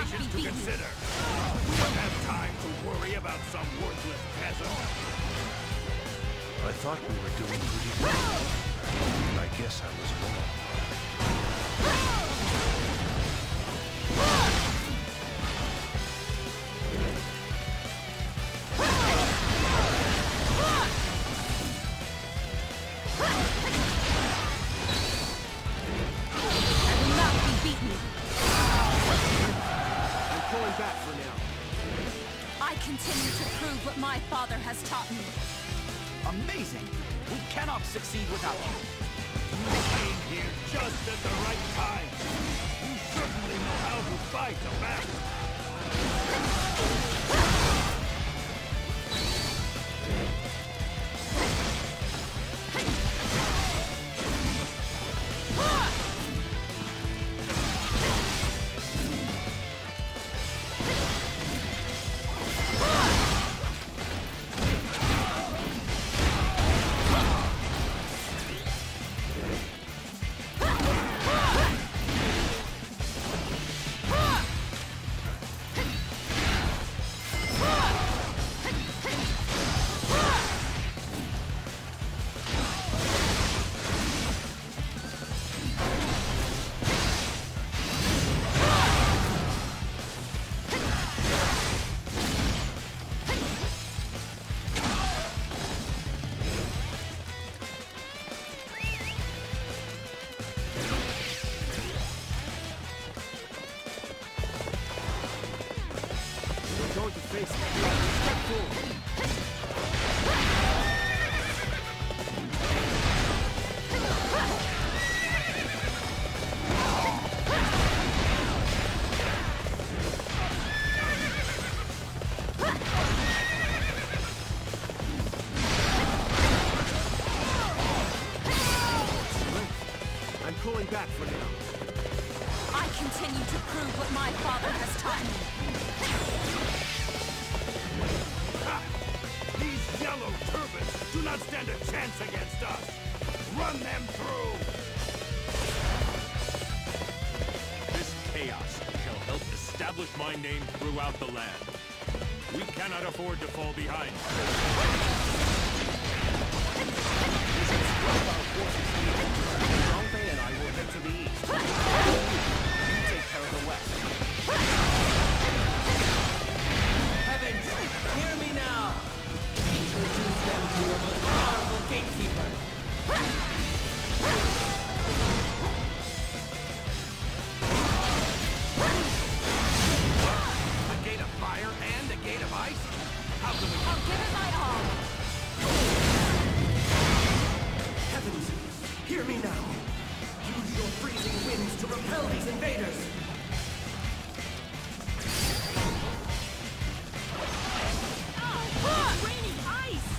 options to consider. We don't have time to worry about some worthless peasant. I thought we were doing pretty well. I guess I was wrong. Continue to prove what my father has taught me. Amazing! We cannot succeed without you. You came here just at the right time. You certainly know how to fight a battle. back for now. I continue to prove what my father has taught me. Ha! These yellow turbans do not stand a chance against us! Run them through! This chaos shall help establish my name throughout the land. We cannot afford to fall behind. Zhongfei and I will head to the east. You take care of the west. Heavens, hear me now! Introduce them to your most powerful gatekeeper. A gate of fire and a gate of ice? How can we... I'll give it my all. Heavens, hear me now! Use your freezing winds to repel these invaders! Raining ice!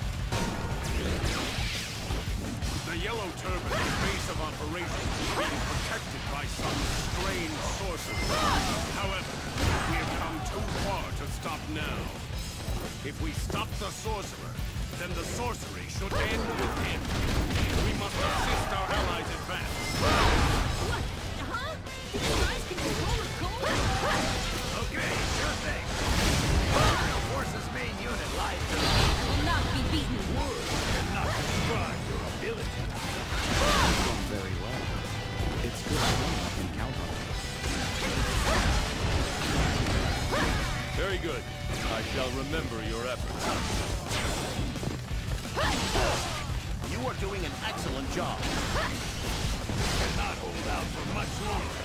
The Yellow Turban's base of operations is being protected by some strange sorcerer. However, we have come too far to stop now. If we stop the sorcerer, then the sorcery should end with him. We must assist our allies advance. What? Huh? You guys can control a cold? Okay, sure thing. The force's main unit lies to the... I will not be beaten. Words cannot describe your ability. Doing very well. It's good to know I can count on it. Very good. I shall remember your efforts. You are doing an excellent job. Cannot hold out for much longer.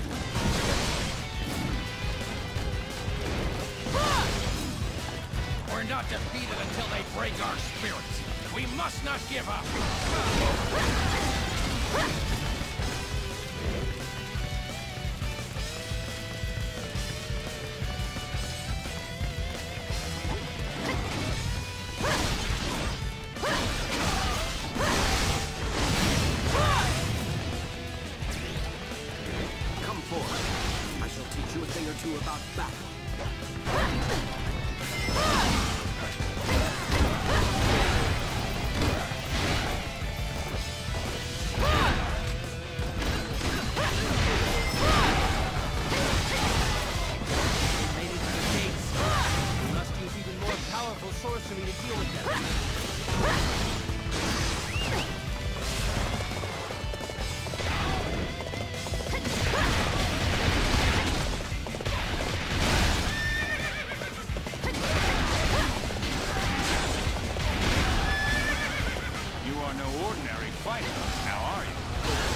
We're not defeated until they break our spirits. We must not give up. Come forward. I shall teach you a thing or two about battle. to me to deal with them. You are no ordinary fighter, now are you?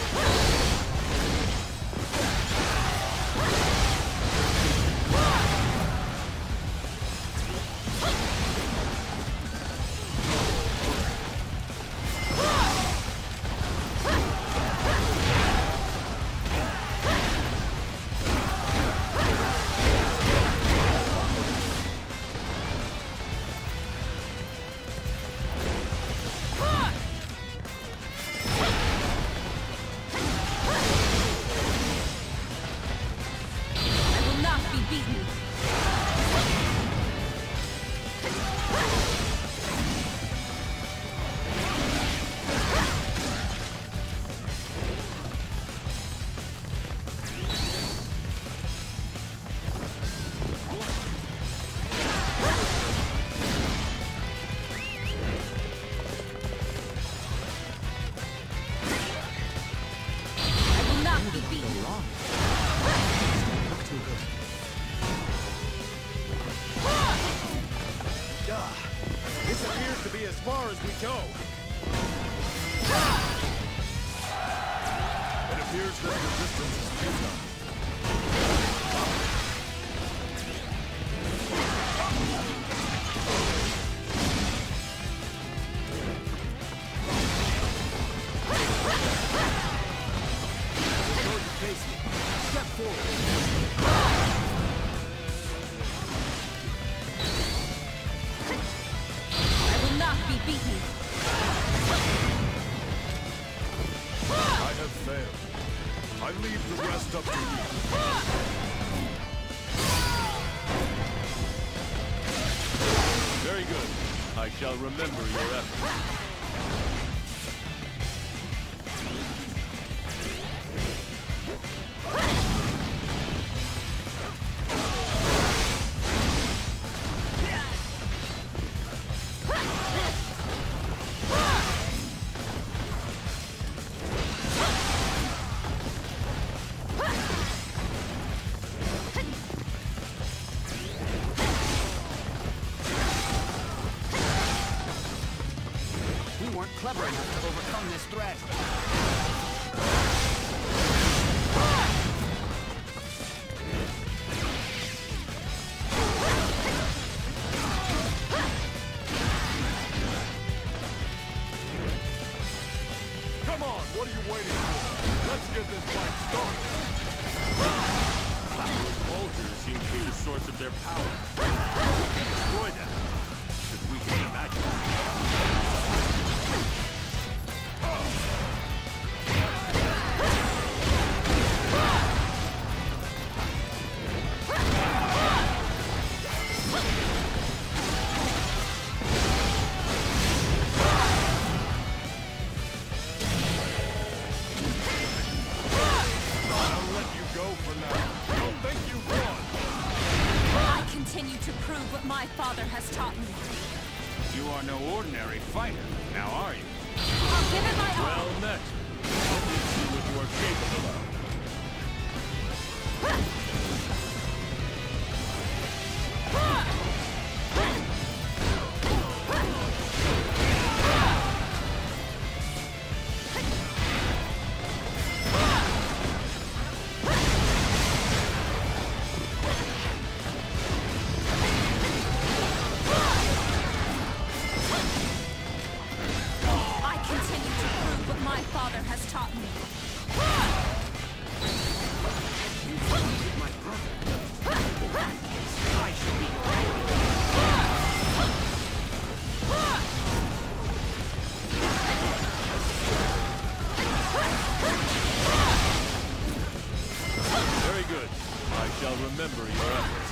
This appears to be as far as we go. It appears that resistance is futile. Before you face me, step forward. I will not be beaten. I have failed. I leave the rest up to you. Very good. I shall remember your efforts. We weren't clever enough to overcome this threat. Come on, what are you waiting for? Let's get this fight started. Vultures seem to be the source of their power. Destroy them. Should we can imagine. I'll let you go for now. Don't think you won. I continue to prove what my father has taught me. You are no ordinary fighter, now are you? I'll give it my all. Well met. Let me see what you are capable of. I continue to prove what my father has taught me. My brother. I should be Very good. I shall remember your efforts.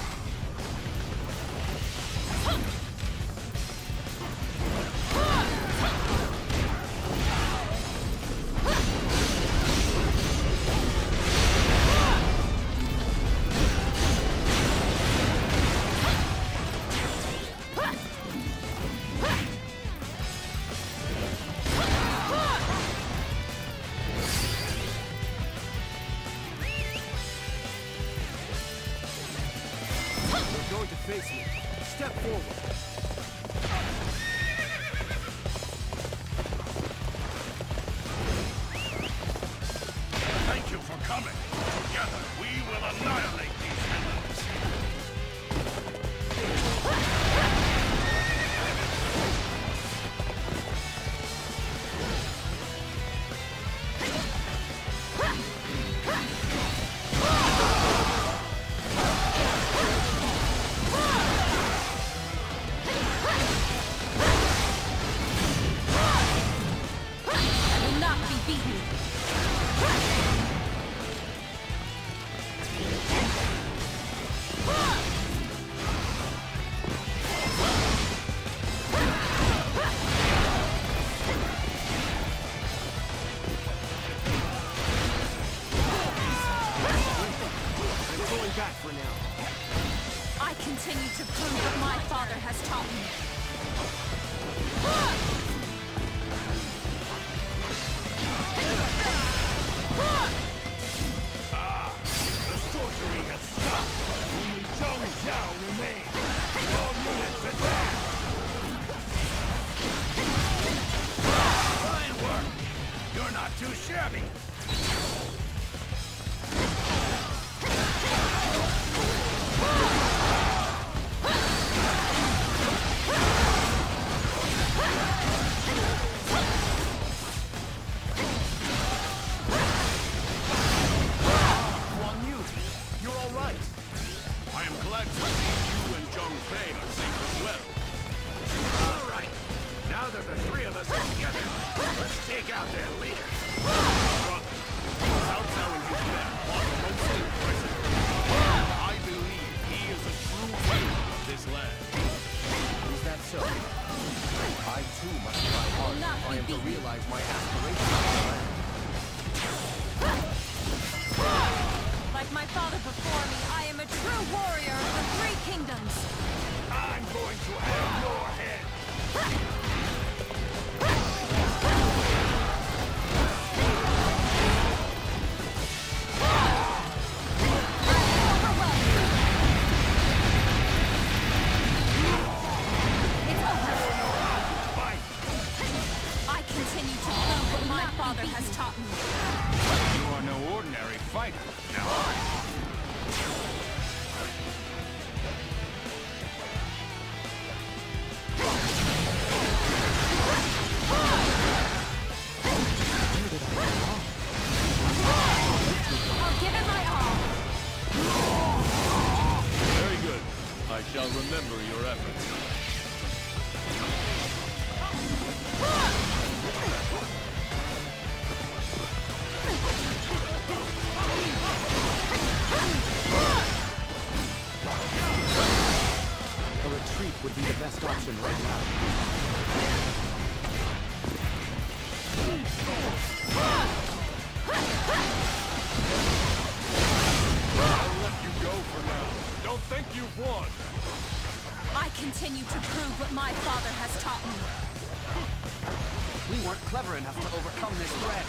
You're going to face me. Step forward. Thank you for coming. Together, we will annihilate these villains. I will not be beaten. I'm pulling back for now. I continue to prove what my father has taught me. The sorcery has stopped. Only Zhong Zhao remains. All units attack! Fine work! You're not too shabby! Huang Yu, you're all right. I am glad to see you and Zhong Fei are safe as well. All right. Now that the three of us are together, let's take out their leader. Brother, Cao Cao and his men fought most impressively. I believe he is a true hero of this land. Is that so? I too must try hard Not if I am to beaten. realize my aspirations for the land. Like my father before me, I am a true warrior of the Three Kingdoms. I'm going to have your head! Fight! I continue to prove what my father has taught me. You are no ordinary fighter. Now are you? I'll give it my all. Very good. I shall remember your efforts. A retreat would be the best option right now. I'll let you go for now. Don't think you've won. I continue to prove what my father has taught me. We weren't clever enough to overcome this threat.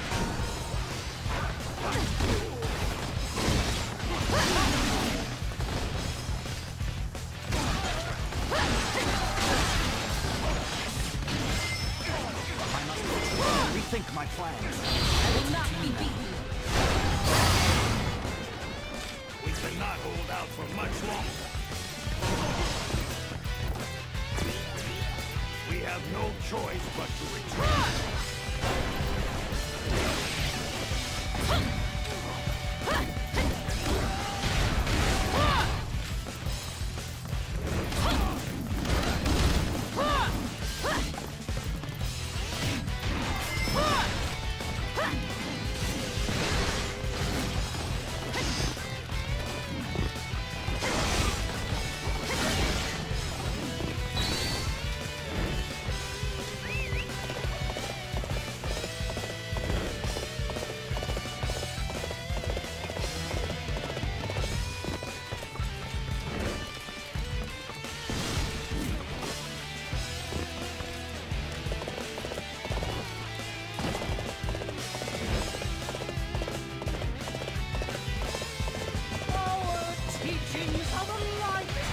I must rethink my plans. I will not be beaten. We cannot hold out for much longer. We have no choice but to retreat. Our teachings of life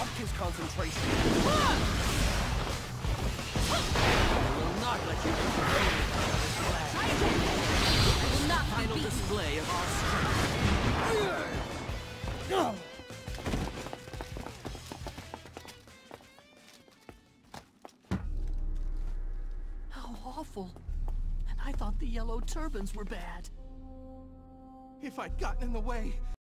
shock his concentration. I will not let you control me out of this flag. I will not be Final beaten. display of our strength. How awful. And I thought the yellow turbans were bad. If I'd gotten in the way,